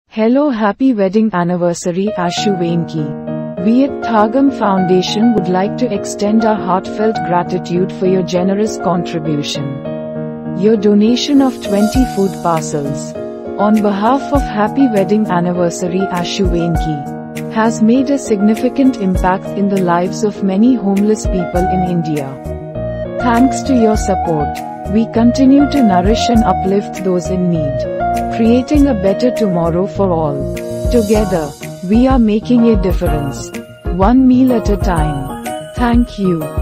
Hello, happy wedding anniversary Ashu Venki. We at Thagam Foundation would like to extend our heartfelt gratitude for your generous contribution. Your donation of 20 food parcels, on behalf of happy wedding anniversary Ashu Venki, has made a significant impact in the lives of many homeless people in India. Thanks to your support, we continue to nourish and uplift those in need, creating a better tomorrow for all. Together, we are making a difference, one meal at a time. Thank you.